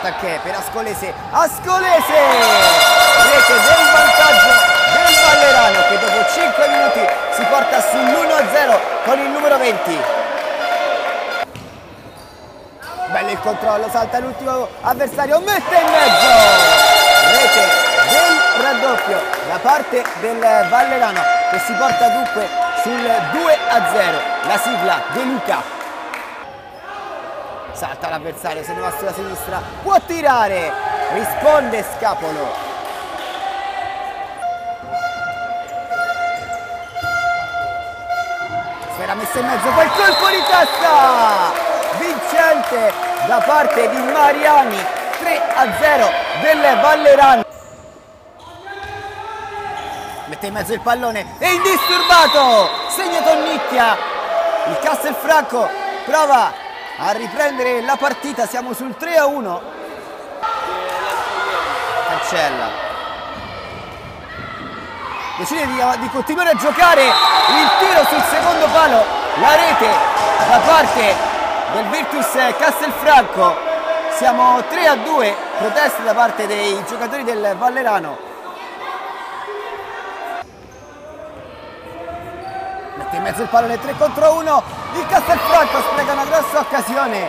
Santanchè per Ascolese, Ascolese! Rete del vantaggio del Vallerano che dopo 5 minuti si porta sull'1-0 con il numero 20. Bello il controllo, salta l'ultimo avversario, mette in mezzo! Rete del raddoppio da parte del Vallerano che si porta dunque sul 2-0. La sigla De Luca. Salta l'avversario, se ne va sulla sinistra, può tirare, risponde Scapolo. Sfera messa in mezzo, poi colpo di testa! Vincente da parte di Mariani, 3-0 del Vallerano. Mette in mezzo il pallone, è indisturbato, segna Tonnicchia. Il Castelfranco prova a riprendere la partita, siamo sul 3-1. Cancella. Decide di continuare a giocare, il tiro sul secondo palo, la rete da parte del Virtus Castelfranco. Siamo 3-2, proteste da parte dei giocatori del Vallerano. Mette in mezzo il pallone, 3 contro 1. Il Castelfranco spreca una grossa occasione.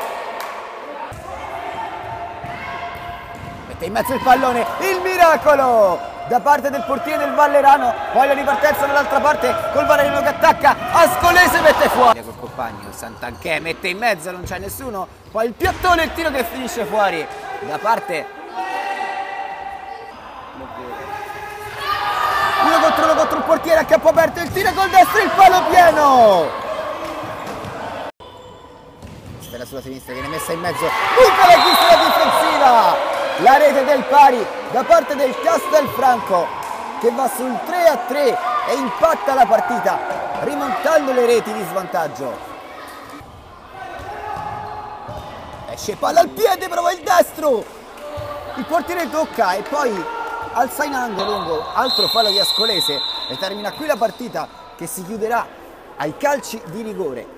Mette in mezzo il pallone, il miracolo da parte del portiere del Vallerano. Poi la ripartenza dall'altra parte col Vallerano che attacca. Ascolese mette fuori. Col compagno Santanchè mette in mezzo, non c'è nessuno. Poi il piattone, il tiro che finisce fuori da parte. 1 contro il portiere a campo aperto. Il tiro col destro, il palo pieno. Sulla sinistra viene messa in mezzo, tutta la chiusura difensiva, la rete del pari da parte del Castelfranco che va sul 3-3 e impatta la partita rimontando le reti di svantaggio. Esce palla al piede, prova il destro, il portiere tocca e poi alza in angolo lungo, altro fallo di Ascolese e termina qui la partita che si chiuderà ai calci di rigore.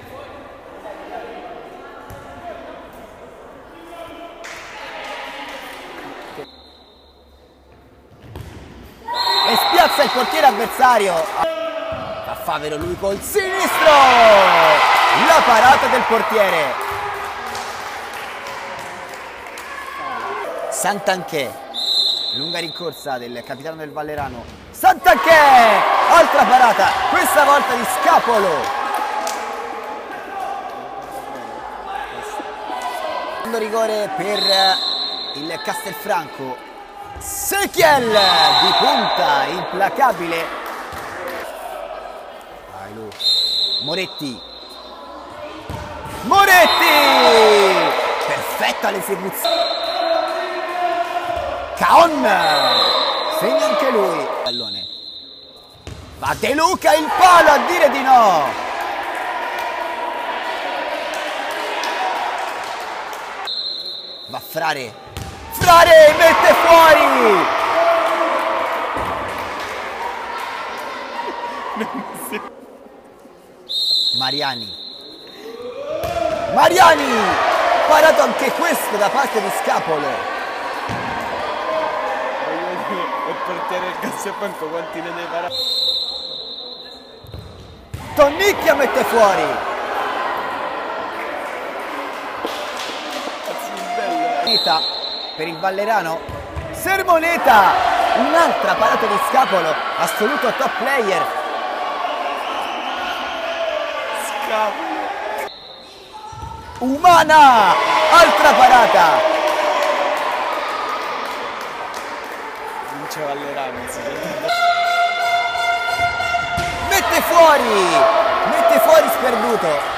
E spiazza il portiere avversario. Fa favero lui col sinistro. La parata del portiere. Santanchè. Lunga rincorsa del capitano del Vallerano. Santanchè. Altra parata. Questa volta di Scapolo. Secondo rigore per il Castelfranco. Sechiel di punta, implacabile. Vai lui. Moretti. Moretti! Perfetta l'esecuzione. Caon! Segna anche lui. Pallone. Va De Luca, il palo a dire di no. Va Frare. Frare mette fuori! Mariani. Mariani! Parato anche questo da parte di Scapolo. Il portiere del Castelfranco quanti ne deve parare? Tonnicchia mette fuori. Per il Vallerano, Sermoneta, un'altra parata di Scapolo, assoluto top player. Scapolo. Umana, altra parata. Vince Vallerano, mette fuori sperduto.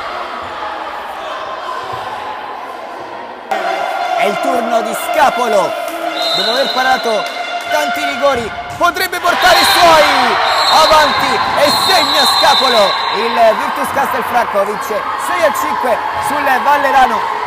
È il turno di Scapolo, dopo aver parato tanti rigori, potrebbe portare i suoi avanti e segna Scapolo. Il Virtus Castelfranco vince 6-5 sul Vallerano.